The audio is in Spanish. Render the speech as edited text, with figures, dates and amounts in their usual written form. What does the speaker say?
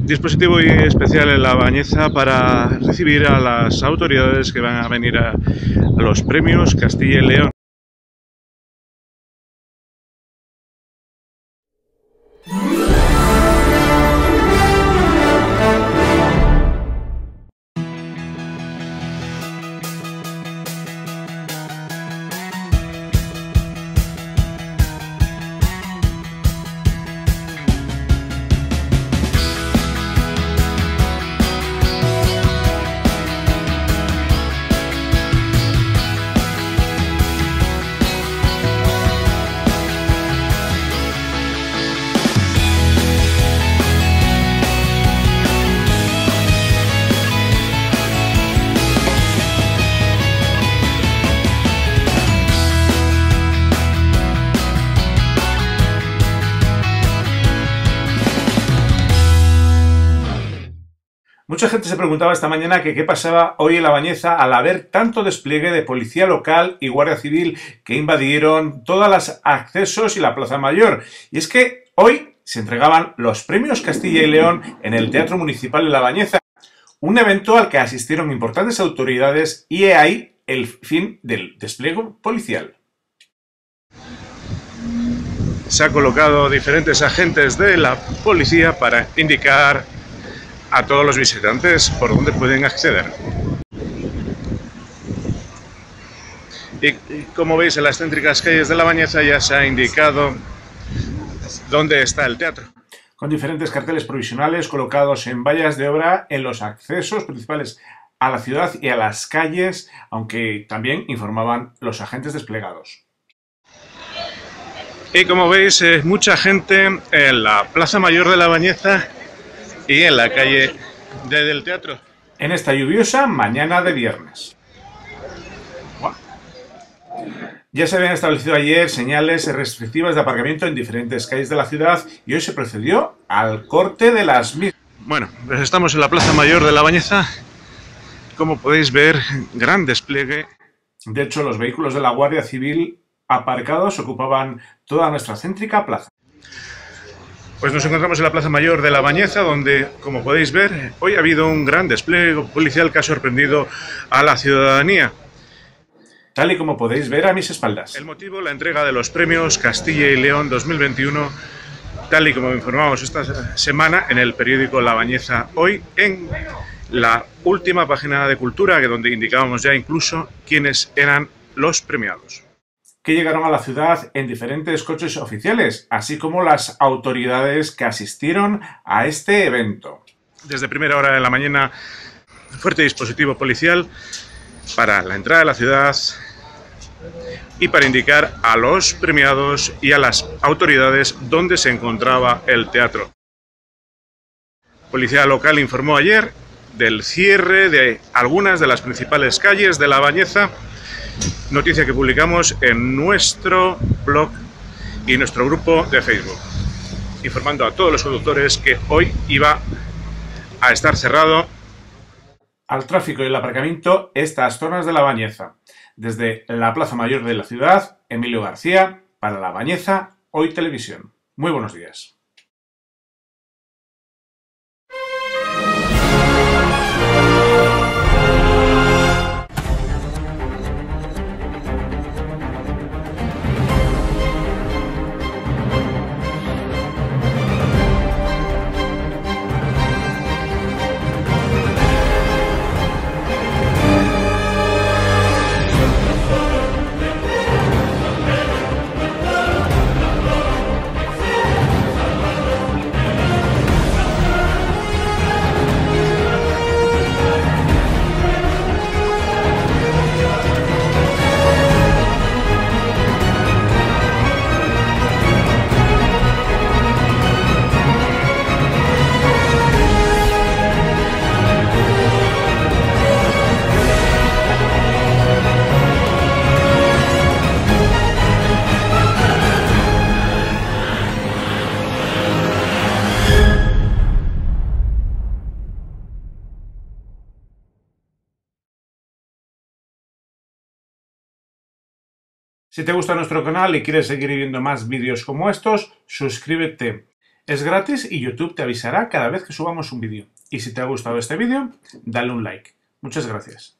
Dispositivo especial en La Bañeza para recibir a las autoridades que van a venir a los premios Castilla y León. Mucha gente se preguntaba esta mañana que qué pasaba hoy en La Bañeza al haber tanto despliegue de policía local y guardia civil que invadieron todos los accesos y la Plaza Mayor. Y es que hoy se entregaban los premios Castilla y León en el Teatro Municipal de La Bañeza, un evento al que asistieron importantes autoridades y he ahí el fin del despliegue policial. Se han colocado diferentes agentes de la policía para indicar a todos los visitantes por dónde pueden acceder. Y como veis, en las céntricas calles de La Bañeza ya se ha indicado dónde está el teatro, con diferentes carteles provisionales colocados en vallas de obra en los accesos principales a la ciudad y a las calles, aunque también informaban los agentes desplegados. Y como veis, mucha gente en la Plaza Mayor de La Bañeza y en la calle del teatro, en esta lluviosa mañana de viernes. Ya se habían establecido ayer señales restrictivas de aparcamiento en diferentes calles de la ciudad y hoy se procedió al corte de las mismas. Bueno, pues estamos en la Plaza Mayor de La Bañeza. Como podéis ver, gran despliegue. De hecho, los vehículos de la Guardia Civil aparcados ocupaban toda nuestra céntrica plaza. Pues nos encontramos en la Plaza Mayor de La Bañeza, donde, como podéis ver, hoy ha habido un gran despliegue policial que ha sorprendido a la ciudadanía. Tal y como podéis ver a mis espaldas. El motivo, la entrega de los premios Castilla y León 2021, tal y como informamos esta semana en el periódico La Bañeza Hoy, en la última página de Cultura, donde indicábamos ya incluso quiénes eran los premiados, que llegaron a la ciudad en diferentes coches oficiales, así como las autoridades que asistieron a este evento. Desde primera hora de la mañana, fuerte dispositivo policial para la entrada de la ciudad y para indicar a los premiados y a las autoridades dónde se encontraba el teatro. Policía local informó ayer del cierre de algunas de las principales calles de La Bañeza, noticia que publicamos en nuestro blog y nuestro grupo de Facebook, informando a todos los conductores que hoy iba a estar cerrado al tráfico y el aparcamiento estas zonas de La Bañeza. Desde la Plaza Mayor de la ciudad, Emilio García, para La Bañeza Hoy Televisión. Muy buenos días. Si te gusta nuestro canal y quieres seguir viendo más vídeos como estos, suscríbete Es gratis y YouTube te avisará cada vez que subamos un vídeo. Y si te ha gustado este vídeo, dale un like. Muchas gracias.